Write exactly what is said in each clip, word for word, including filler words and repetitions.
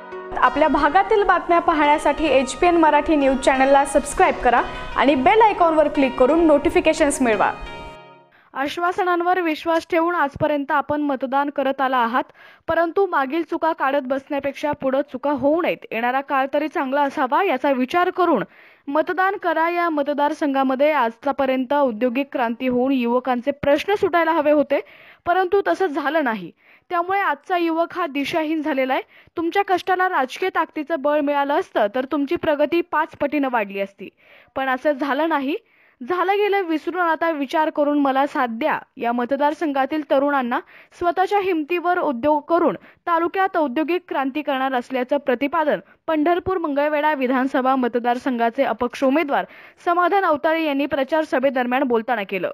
आपल्या भागातील बातम्या पाहण्यासाठी H P N Marathi news चॅनलला सबस्क्राइब करा आणि बेल आयकॉनवर क्लिक करून नोटिफिकेशन्स मिळवा। आश्वासनांवर विश्वास ठेवून आजपर्यंत आपण मतदान करत आला आहात, परंतु मागील चुका काढत बसण्यापेक्षा पुढे चुका होऊ नयेत, येणारा काळ तरी चांगला असावा याचा विचार करून मतदान करा। या मतदारसंघामध्ये आजपर्यंत औद्योगिक क्रांती होऊन युवकांचे प्रश्न सुटायला हवे होते, परंतु तसं झालं नाही। त्यामुळे आजचा युवक हा दिशाहीन झालेला आहे। तुमच्या कष्टाला राजकीय ताकदीचं बळ मिळालं असतं तर तुमची प्रगती पाच पटीने वाढली असती, पण असं झालं नाही। झालं गेलं विसरून आता विचार करून मला साथ द्या। या मतदारसंघातील तरुणांना स्वतःच्या हिमतीवर उद्योग करून तालुक्यात औद्योगिक क्रांती करणार असल्याचं प्रतिपादन पंढरपूर मंगळवेढा विधानसभा मतदारसंघाचे अपक्ष उमेदवार समाधान अवताळे यांनी प्रचार सभेदरम्यान बोलताना केलं।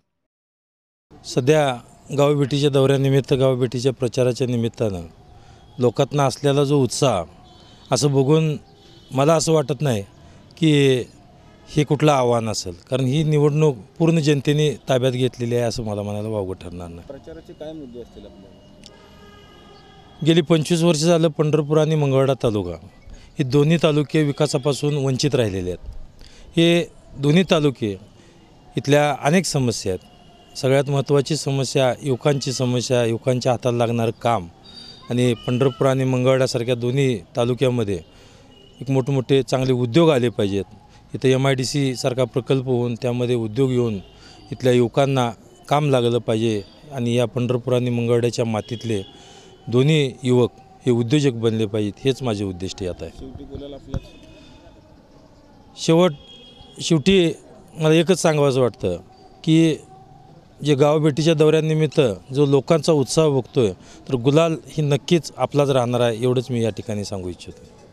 सध्या गावभेटीच्या दौऱ्यानिमित्त गावभेटीच्या प्रचाराच्या निमित्तानं लोकांना असलेला जो उत्साह असं बघून मला असं वाटत नाही की हे कुठलं आव्हान असेल, कारण ही निवडणूक पूर्ण जनतेने ताब्यात घेतलेली आहे असं मला म्हणायला वावगं ठरणार नाही। प्रचाराचे काय मुद्दे असतील आपल्याला? गेली पंचवीस वर्ष झालं पंढरपूर आणि मंगळवेढा तालुका हे दोन्ही तालुके विकासापासून वंचित राहिलेले आहेत। हे दोन्ही तालुके इथल्या अनेक समस्या आहेत। सगळ्यात महत्त्वाची समस्या युवकांची समस्या, युवकांच्या हाताला लागणारं काम आणि पंढरपूर आणि मंगळवेढ्यासारख्या दोन्ही तालुक्यामध्ये एक मोठमोठे चांगले उद्योग आले पाहिजेत। इथं एम आय डी सी सारखा प्रकल्प होऊन त्यामध्ये उद्योग येऊन इथल्या युवकांना काम लागलं पाहिजे आणि या पंढरपूर आणि मंगळवेढ्याच्या मातीतले दोन्ही युवक हे उद्योजक बनले पाहिजेत, हेच माझे उद्दिष्ट यात आहे। शेवटी बोलायला आपल्या शेवट शेवटी मला एकच सांगावंसं वाटतं की जे गावभेटीच्या दौऱ्यानिमित्त जो लोकांचा उत्साह बघतोय तर गुलाल ही नक्कीच आपलाच राहणार आहे, एवढंच मी या ठिकाणी सांगू इच्छितो।